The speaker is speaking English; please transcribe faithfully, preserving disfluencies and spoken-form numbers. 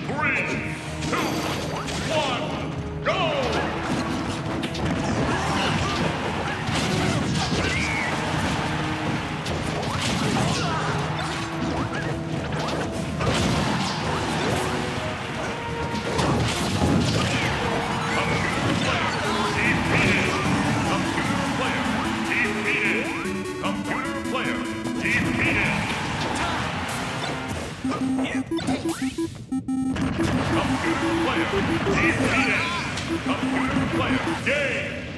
Three, two, one, go! Computer player defeated. Computer player game.